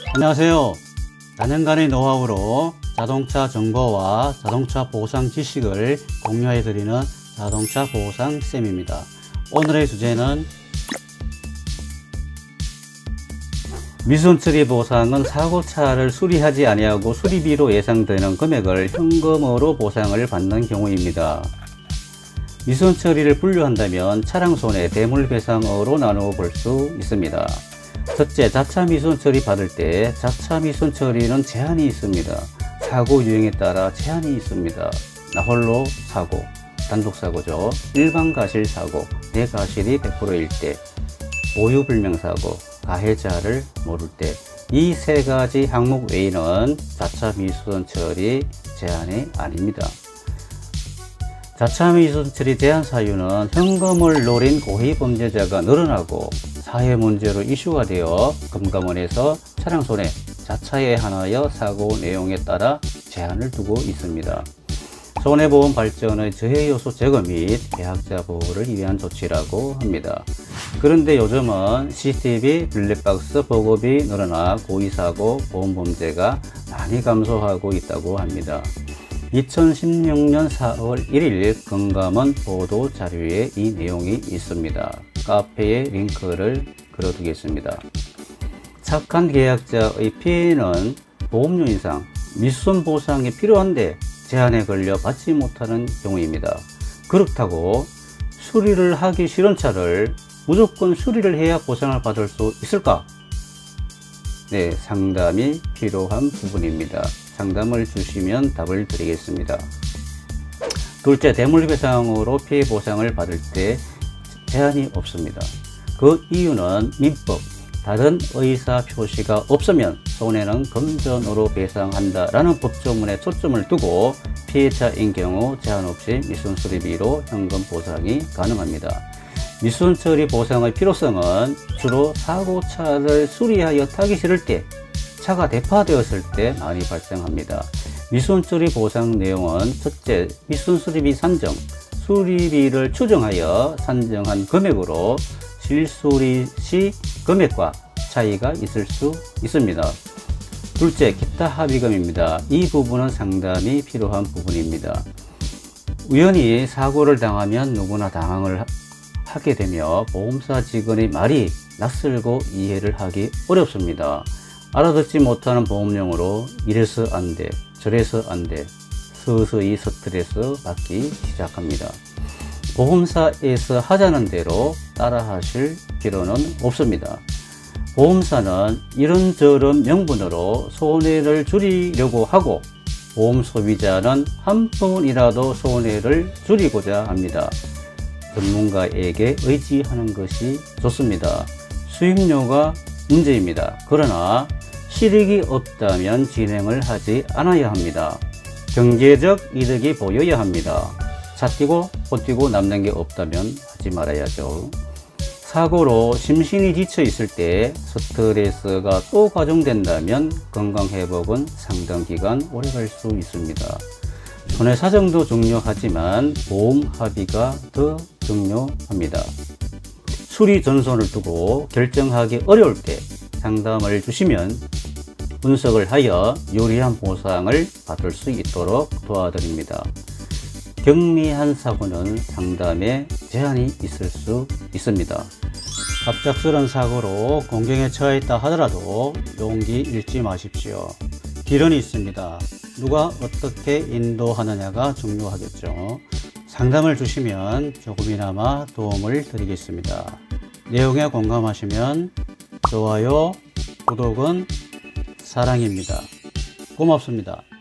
안녕하세요. 4년간의 노하우로 자동차 정보와 자동차 보상 지식을 공유해 드리는 자동차 보상 쌤입니다. 오늘의 주제는 미순처리 보상은 사고차를 수리하지 아니하고 수리비로 예상되는 금액을 현금으로 보상을 받는 경우입니다. 미순처리를 분류한다면 차량 손해, 대물배상으로 나누어 볼 수 있습니다. 첫째, 자차 미순처리 받을 때 자차 미순처리는 제한이 있습니다. 사고 유형에 따라 제한이 있습니다. 나홀로 사고, 단독사고죠. 일반 가실 사고, 내 가실이 100%일 때, 보유불명사고, 가해자를 모를 때, 이 세 가지 항목 외에는 자차 미순처리 제한이 아닙니다. 자차 미순처리 제한 사유는 현금을 노린 고의범죄자가 늘어나고 사회 문제로 이슈가 되어 금감원에서 차량 손해, 자차에 한하여 사고 내용에 따라 제한을 두고 있습니다. 손해보험 발전의 저해 요소 제거 및 계약자 보호를 위한 조치라고 합니다. 그런데 요즘은 CCTV, 블랙박스 보급이 늘어나 고의사고, 보험범죄가 많이 감소하고 있다고 합니다. 2016년 4월 1일 금감원 보도 자료에 이 내용이 있습니다. 카페에 링크를 걸어두겠습니다. 착한 계약자의 피해는 보험료 인상, 미순 보상이 필요한데 제한에 걸려 받지 못하는 경우입니다. 그렇다고 수리를 하기 싫은 차를 무조건 수리를 해야 보상을 받을 수 있을까? 네, 상담이 필요한 부분입니다. 상담을 주시면 답을 드리겠습니다. 둘째, 대물배상으로 피해 보상을 받을 때 제한이 없습니다. 그 이유는 민법, 다른 의사 표시가 없으면 손해는 금전으로 배상한다라는 법조문에 초점을 두고 피해자인 경우 제한 없이 미순수리비로 현금 보상이 가능합니다. 미순처리 보상의 필요성은 주로 사고차를 수리하여 타기 싫을 때, 차가 대파되었을 때 많이 발생합니다. 미순처리 보상 내용은 첫째, 미순수리비 산정, 수리비를 추정하여 산정한 금액으로 실수리 시 금액과 차이가 있을 수 있습니다. 둘째, 기타 합의금입니다. 이 부분은 상담이 필요한 부분입니다. 우연히 사고를 당하면 누구나 당황을 하게 되며 보험사 직원의 말이 낯설고 이해를 하기 어렵습니다. 알아듣지 못하는 보험용어로 이래서 안 돼, 저래서 안 돼, 서서히 스트레스 받기 시작합니다. 보험사에서 하자는 대로 따라 하실 필요는 없습니다. 보험사는 이런저런 명분으로 손해를 줄이려고 하고 보험 소비자는 한 푼이라도 손해를 줄이고자 합니다. 전문가에게 의지하는 것이 좋습니다. 수익료가 문제입니다. 그러나 실익이 없다면 진행을 하지 않아야 합니다. 경제적 이득이 보여야 합니다. 차 뛰고 못 뛰고 남는 게 없다면 하지 말아야죠. 사고로 심신이 지쳐 있을 때 스트레스가 또 가중된다면 건강회복은 상당 기간 오래 갈 수 있습니다. 손해사정도 중요하지만 보험 합의가 더 중요합니다. 수리 전손을 두고 결정하기 어려울 때 상담을 주시면 분석을 하여 유리한 보상을 받을 수 있도록 도와드립니다. 경미한 사고는 상담에 제한이 있을 수 있습니다. 갑작스런 사고로 공경에 처했다 하더라도 용기 잃지 마십시오. 길은 있습니다. 누가 어떻게 인도하느냐가 중요하겠죠. 상담을 주시면 조금이나마 도움을 드리겠습니다. 내용에 공감하시면 좋아요, 구독은 사랑입니다. 고맙습니다.